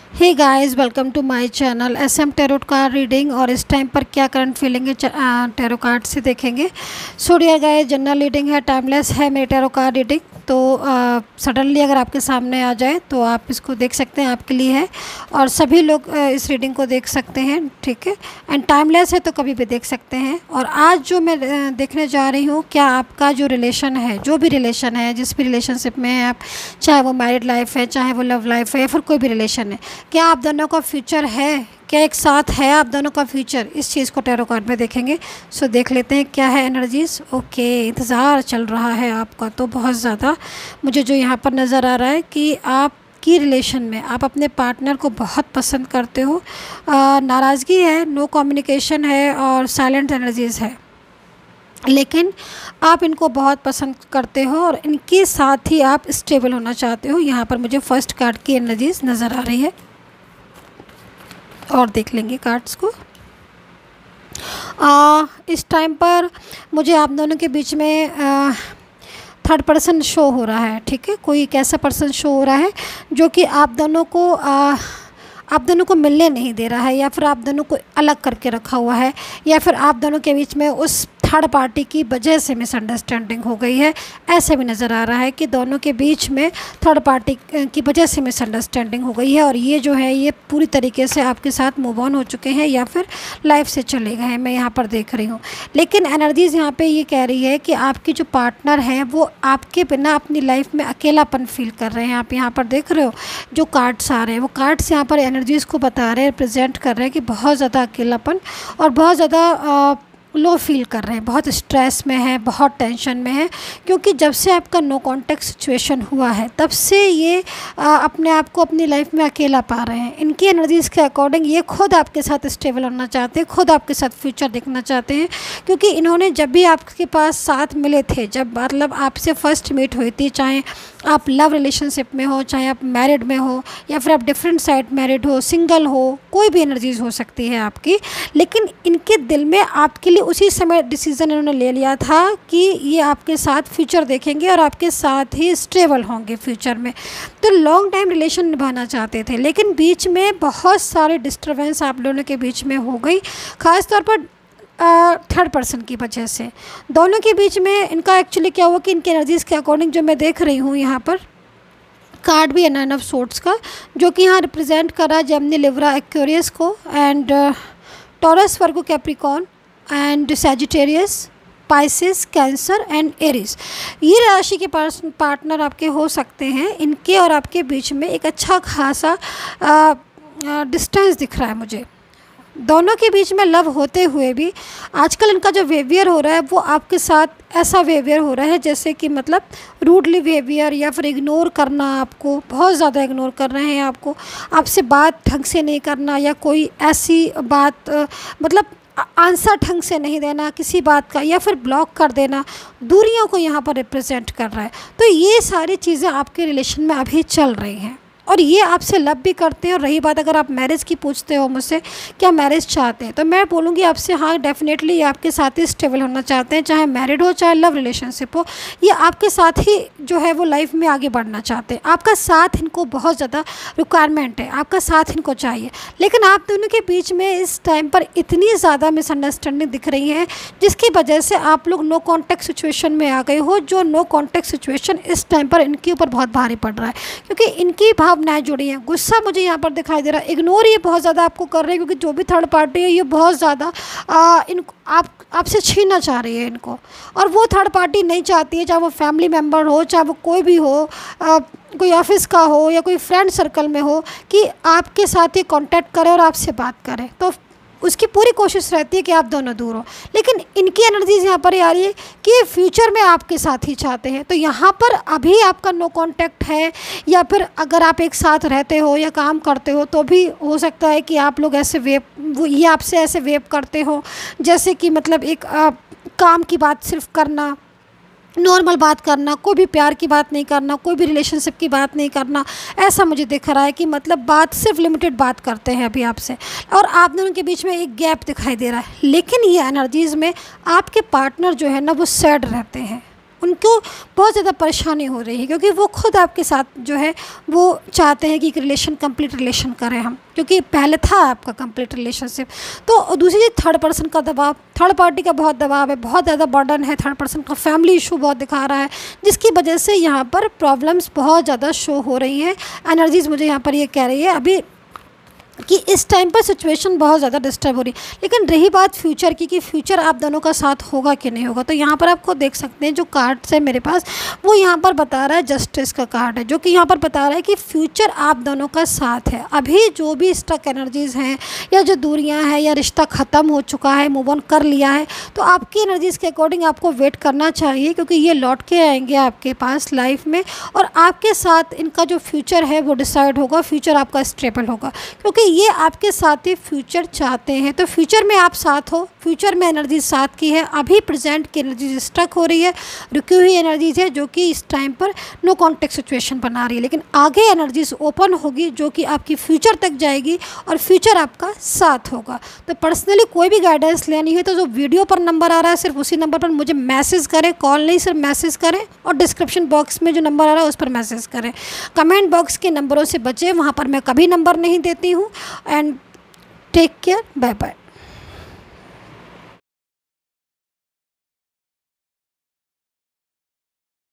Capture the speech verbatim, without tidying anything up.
Hey guys, welcome to my channel S M tarot card reading. और इस time पर क्या करंट फीलिंग है टैरो कार्ड से देखेंगे। So dear guys, general reading है, टाइमलेस है मेरी टैरो कार्ड रीडिंग। तो सडनली अगर आपके सामने आ जाए तो आप इसको देख सकते हैं, आपके लिए है और सभी लोग uh, इस रीडिंग को देख सकते हैं, ठीक है। एंड टाइमलेस है तो कभी भी देख सकते हैं। और आज जो मैं uh, देखने जा रही हूँ, क्या आपका जो रिलेशन है, जो भी रिलेशन है, जिस भी रिलेशनशिप में है आप, चाहे वो मैरिड लाइफ है, चाहे वो लव लाइफ है, या फिर कोई भी रिलेशन है, क्या आप दोनों का फ्यूचर है, क्या एक साथ है आप दोनों का फ्यूचर, इस चीज़ को टैरो कार्ड में देखेंगे। सो देख लेते हैं क्या है एनर्जीज। ओके, इंतज़ार चल रहा है आपका तो बहुत ज़्यादा। मुझे जो यहाँ पर नज़र आ रहा है कि आप की रिलेशन में आप अपने पार्टनर को बहुत पसंद करते हो, नाराज़गी है, नो कम्युनिकेशन है और साइलेंट एनर्जीज़ है, लेकिन आप इनको बहुत पसंद करते हो और इनके साथ ही आप स्टेबल होना चाहते हो। यहाँ पर मुझे फर्स्ट कार्ड की एनर्जीज नज़र आ रही है और देख लेंगे कार्ड्स को। आ, इस टाइम पर मुझे आप दोनों के बीच में थर्ड पर्सन शो हो रहा है, ठीक है। कोई एक ऐसा पर्सन शो हो रहा है जो कि आप दोनों को आ, आप दोनों को मिलने नहीं दे रहा है, या फिर आप दोनों को अलग करके रखा हुआ है, या फिर आप दोनों के बीच में उस थर्ड पार्टी की वजह से मिसअंडरस्टैंडिंग हो गई है। ऐसे भी नज़र आ रहा है कि दोनों के बीच में थर्ड पार्टी की वजह से मिसअंडरस्टैंडिंग हो गई है और ये जो है ये पूरी तरीके से आपके साथ मूव ऑन हो चुके हैं या फिर लाइफ से चले गए हैं, मैं यहाँ पर देख रही हूँ। लेकिन एनर्जीज़ यहाँ पे ये कह रही है कि आपकी जो पार्टनर है वो आपके बिना अपनी लाइफ में अकेलापन फील कर रहे हैं। आप यहाँ पर देख रहे हो जो कार्ड्स आ रहे हैं, वो कार्ड्स यहाँ पर एनर्जीज़ को बता रहे हैं, रिप्रेजेंट कर रहे हैं कि बहुत ज़्यादा अकेलापन और बहुत ज़्यादा लो फील कर रहे हैं, बहुत स्ट्रेस में है, बहुत टेंशन में है, क्योंकि जब से आपका नो कांटेक्ट सिचुएशन हुआ है तब से ये आ, अपने आप को अपनी लाइफ में अकेला पा रहे हैं। इनकी एनर्जीज़ के अकॉर्डिंग ये खुद आपके साथ स्टेबल होना चाहते हैं, खुद आपके साथ फ्यूचर देखना चाहते हैं, क्योंकि इन्होंने जब भी आपके पास साथ मिले थे, जब मतलब आपसे फर्स्ट मीट हुई थी, चाहे आप लव रिलेशनशिप में हो, चाहे आप मैरिड में हो, या फिर आप डिफरेंट साइड मैरिड हो, सिंगल हो, कोई भी एनर्जीज़ हो सकती है आपकी, लेकिन इनके दिल में आपके लिए उसी समय डिसीज़न इन्होंने ले लिया था कि ये आपके साथ फ्यूचर देखेंगे और आपके साथ ही स्टेबल होंगे फ्यूचर में। तो लॉन्ग टाइम रिलेशन निभाना चाहते थे, लेकिन बीच में बहुत सारे डिस्टर्बेंस आप लोगों के बीच में हो गई, ख़ास तौर पर थर्ड पर्सन की वजह से। दोनों के बीच में इनका एक्चुअली क्या हुआ कि इनकी एनर्जीज़ के अकॉर्डिंग जो मैं देख रही हूँ, यहाँ पर कार्ड भी है नाइन ऑफ सोर्ड्स का, जो कि यहाँ रिप्रेजेंट कर रहा है जेमिनी, लिब्रा, एक्वेरियस को, and Taurus, Virgo, Capricorn and Sagittarius, Pisces, Cancer and Aries. ये राशि के पार्टनर आपके हो सकते हैं। इनके और आपके बीच में एक अच्छा खासा डिस्टेंस दिख रहा है मुझे। दोनों के बीच में लव होते हुए भी आजकल इनका जो बिहेवियर हो रहा है वो आपके साथ ऐसा बिहेवियर हो रहा है जैसे कि मतलब रूडली बिहेवियर, या फिर इग्नोर करना, आपको बहुत ज़्यादा इग्नोर कर रहे हैं, आपको आपसे बात ढंग से नहीं करना, या कोई ऐसी बात मतलब आंसर ढंग से नहीं देना किसी बात का, या फिर ब्लॉक कर देना, दूरियों को यहाँ पर रिप्रेजेंट कर रहा है। तो ये सारी चीज़ें आपके रिलेशन में अभी चल रही हैं और ये आपसे लव भी करते हैं। और रही बात अगर आप मैरिज की पूछते हो मुझसे, क्या मैरिज चाहते हैं, तो मैं बोलूँगी आपसे हाँ, डेफिनेटली ये आपके साथ ही स्टेबल होना चाहते हैं, चाहे मैरिड हो चाहे लव रिलेशनशिप हो, ये आपके साथ ही जो है वो लाइफ में आगे बढ़ना चाहते हैं। आपका साथ इनको बहुत ज़्यादा रिक्वायरमेंट है, आपका साथ इनको चाहिए। लेकिन आप दोनों के बीच में इस टाइम पर इतनी ज़्यादा मिसअंडरस्टैंडिंग दिख रही है जिसकी वजह से आप लोग नो कॉन्टैक्ट सिचुएशन में आ गए हो, जो नो कॉन्टैक्ट सिचुएशन इस टाइम पर इनके ऊपर बहुत भारी पड़ रहा है, क्योंकि इनकी भावनाएं जुड़ी हैं। गुस्सा मुझे यहाँ पर दिखाई दे रहा है, इग्नोर ये बहुत ज़्यादा आपको कर रहे हैं, क्योंकि जो भी थर्ड पार्टी है ये बहुत ज़्यादा इन आप आपसे छीनना चाह रही है इनको, और वो थर्ड पार्टी नहीं चाहती है, चाहे वो फैमिली मेम्बर हो, चाहे वो कोई भी हो, आ, कोई ऑफिस का हो या कोई फ्रेंड सर्कल में हो, कि आपके साथ ही कांटेक्ट करे और आपसे बात करे, तो उसकी पूरी कोशिश रहती है कि आप दोनों दूर हो। लेकिन इनकी एनर्जीज यहाँ पर आ रही है कि फ्यूचर में आपके साथ ही चाहते हैं। तो यहाँ पर अभी आपका नो कांटेक्ट है, या फिर अगर आप एक साथ रहते हो या काम करते हो तो भी हो सकता है कि आप लोग ऐसे वेप वो ये आपसे ऐसे वेप करते हो जैसे कि मतलब एक आ, काम की बात सिर्फ करना, नॉर्मल बात करना, कोई भी प्यार की बात नहीं करना, कोई भी रिलेशनशिप की बात नहीं करना। ऐसा मुझे दिख रहा है कि मतलब बात सिर्फ लिमिटेड बात करते हैं अभी आपसे, और आप दोनों के बीच में एक गैप दिखाई दे रहा है। लेकिन ये एनर्जीज़ में आपके पार्टनर जो है ना वो सैड रहते हैं, उनको बहुत ज़्यादा परेशानी हो रही है, क्योंकि वो खुद आपके साथ जो है वो चाहते हैं कि एक रिलेशन कंप्लीट रिलेशन करें हम, क्योंकि पहले था आपका कंप्लीट रिलेशनशिप। तो दूसरी चीज़ थर्ड पर्सन का दबाव, थर्ड पार्टी का बहुत दबाव है, बहुत ज़्यादा बर्डन है, थर्ड पर्सन का फैमिली इशू बहुत दिखा रहा है, जिसकी वजह से यहाँ पर प्रॉब्लम्स बहुत ज़्यादा शो हो रही हैं। एनर्जीज़ मुझे यहाँ पर ये कह रही है अभी कि इस टाइम पर सिचुएशन बहुत ज़्यादा डिस्टर्ब हो रही है। लेकिन रही बात फ्यूचर की कि फ्यूचर आप दोनों का साथ होगा कि नहीं होगा, तो यहाँ पर आपको देख सकते हैं जो कार्ड्स है मेरे पास, वो यहाँ पर बता रहा है जस्टिस का कार्ड है, जो कि यहाँ पर बता रहा है कि फ्यूचर आप दोनों का साथ है। अभी जो भी स्टक एनर्जीज़ हैं या जो दूरियाँ हैं या रिश्ता ख़त्म हो चुका है, मूव ऑन कर लिया है, तो आपकी एनर्जीज़ के अकॉर्डिंग आपको वेट करना चाहिए, क्योंकि ये लौट के आएंगे आपके पास लाइफ में और आपके साथ इनका जो फ्यूचर है वो डिसाइड होगा, फ्यूचर आपका स्टेबल होगा, क्योंकि ये आपके साथ ही फ्यूचर चाहते हैं। तो फ्यूचर में आप साथ हो, फ्यूचर में एनर्जी साथ की है। अभी प्रेजेंट की एनर्जी स्टक हो रही है, रुकी हुई एनर्जीज है, जो कि इस टाइम पर नो कॉन्टेक्ट सिचुएशन बना रही है, लेकिन आगे एनर्जीज ओपन होगी जो कि आपकी फ्यूचर तक जाएगी और फ्यूचर आपका साथ होगा। तो पर्सनली कोई भी गाइडेंस लेनी है तो जो वीडियो पर नंबर आ रहा है सिर्फ उसी नंबर पर मुझे मैसेज करें, कॉल नहीं सिर्फ मैसेज करें, और डिस्क्रिप्शन बॉक्स में जो नंबर आ रहा है उस पर मैसेज करें। कमेंट बॉक्स के नंबरों से बचें, वहाँ पर मैं कभी नंबर नहीं देती हूँ। And take care, bye bye.